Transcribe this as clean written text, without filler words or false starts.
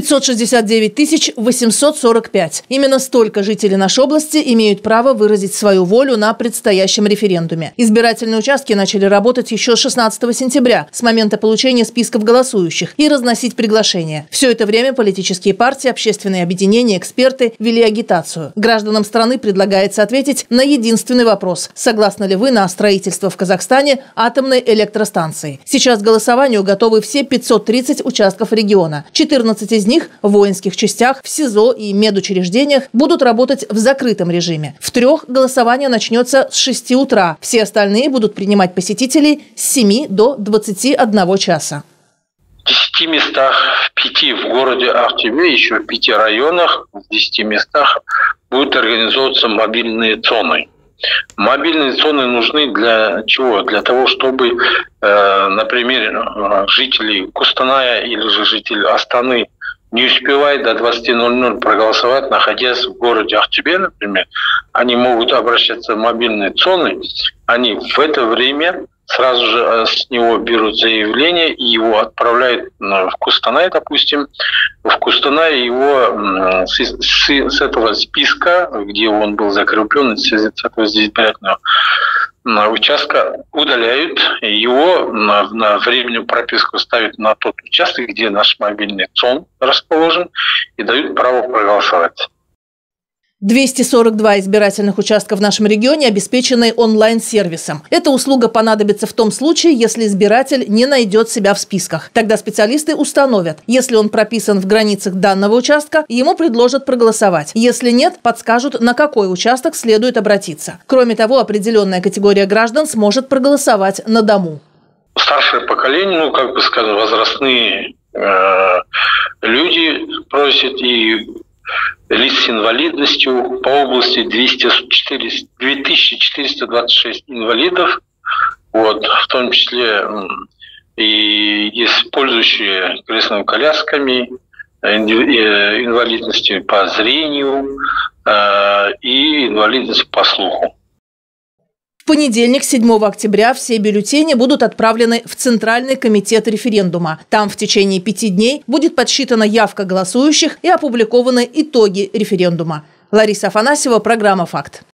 569 845. Именно столько жителей нашей области имеют право выразить свою волю на предстоящем референдуме. Избирательные участки начали работать еще 16 сентября, с момента получения списков голосующих, и разносить приглашения. Все это время политические партии, общественные объединения, эксперты вели агитацию. Гражданам страны предлагается ответить на единственный вопрос: согласны ли вы на строительство в Казахстане атомной электростанции? Сейчас к голосованию готовы все 530 участков региона. 14 из них в воинских частях, в СИЗО и медучреждениях будут работать в закрытом режиме. В 3 голосование начнется с 6 утра. Все остальные будут принимать посетителей с 7 до 21 часа. В 10 местах, в 5 в городе Актюбе, еще в 5 районах, в 10 местах будут организовываться мобильные зоны. Мобильные зоны нужны для чего? Для того, чтобы, например, жители Кустаная или же жители Астаны не успевают до 20:00 проголосовать, находясь в городе Актюбе, например, они могут обращаться в мобильные зоны, они в это время сразу же с него берут заявление и его отправляют в Кустанай, допустим. В Кустанае его с этого списка, где он был закреплен, с этого избирательного участка, удаляют, его на временную прописку ставят на тот участок, где наш мобильный ЦОН расположен, и дают право проголосовать. 242 избирательных участка в нашем регионе обеспечены онлайн-сервисом. Эта услуга понадобится в том случае, если избиратель не найдет себя в списках. Тогда специалисты установят: если он прописан в границах данного участка, ему предложат проголосовать. Если нет, подскажут, на какой участок следует обратиться. Кроме того, определенная категория граждан сможет проголосовать на дому. Старшее поколение, возрастные люди просят, и лиц с инвалидностью по области 2426 инвалидов, в том числе и использующие колесными колясками, инвалидности по зрению и инвалидность по слуху. В понедельник, 7 октября, все бюллетени будут отправлены в Центральный комитет референдума. Там в течение 5 дней будет подсчитана явка голосующих и опубликованы итоги референдума. Лариса Афанасьева, программа «Факт».